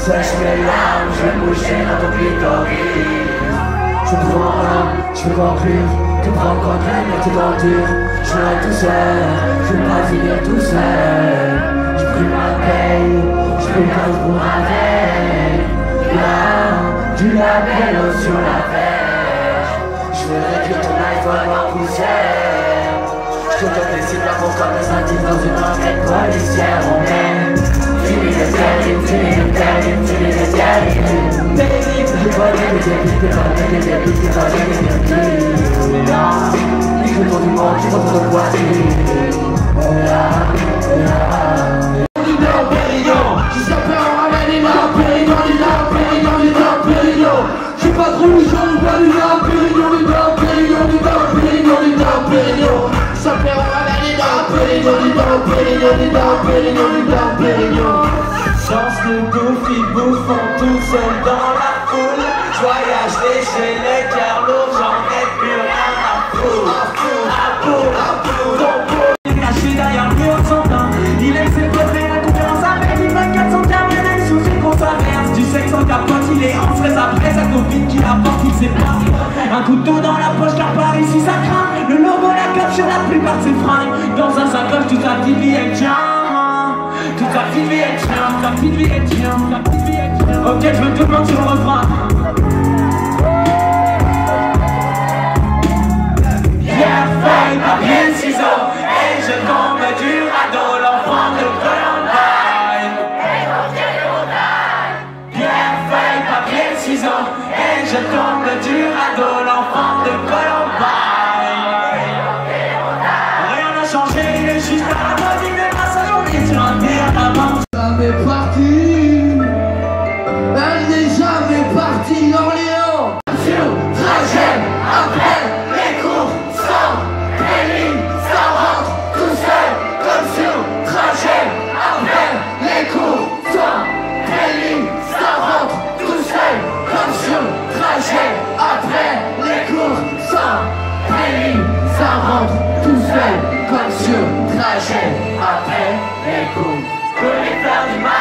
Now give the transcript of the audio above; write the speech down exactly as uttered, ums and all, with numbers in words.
Sèche mes larmes, je vais moucher dans ton clitoris. Je me prends là, je veux conclure. Tu prends quoi de mais t'es dans le dur. Je serai tout seul, je vais pas finir tout seul. Je prie ma paye, je fais quinze pour ma veille. Là, du labello sur la pêche. Je voudrais que ton iPhone en poussière. Je te donne des cibles à mon corps, des indices dans une enquête policière. On aime. Fini le terrible, fini le terrible, fini le terrible. Je vois les débiles, t'es pas des débiles, t'es pas des débiles. Je veux ton du monde, je veux ton voiture. Jusqu'à faire en ramène les larmes, pérignon, les larmes, pérignon, les larmes, pérignon. J'suis pas trop louchon, pas les larmes, pérignon, les larmes, pérignon, les larmes, pérignon, les larmes, pérignon. Jusqu'à faire en ramène les larmes, pérignon, les larmes, pérignon, les larmes, pérignon, les larmes, pérignon. Chance de bouffe, ils bouffent tout seul dans la foule. J'voyage léger, les cœurs lourds, j'en ai plus rien à foutre. À bout, à bout, ton bout. Il est caché derrière le mur de son temps. Il aime ses potes et la concurrence avec une vingt-quatre cent terminale sous une controverse. Du sexe en capote, il est en stress après sa copine qui l'apporte, il sait pas. Un couteau dans la poche car par ici ça craint. Le logo, la cape sur la plupart de ses fringues. Dans un sacoche, toute sa petite vie elle tient. Toute ta petite vie elle tient, ta petite vie elle tient, ta petite vie elle tient. Ok, je veux tout le monde sur le refrain. Pierre, feuille, papier, ciseaux, et je tombe du radeau, l'enfant de Columbine. Pierre, feuille, papier, ciseaux, et je tombe du radeau, l'enfant de Columbine. Rien n'a changé, il est juste à la mode, il met pas sa journée sur un terre d'avant. Jamais parti, elle n'est jamais partie d'Orléans. Sur trajet, après les cours, sans péline, ça rentre tout seul. Comme sur trajet, après les cours, sans péline, ça rentre tout seul. Comme sur trajet, après les cours, sans péline, ça rentre tout seul. Comme sur trajet, après les cours. Pour les faire du mal.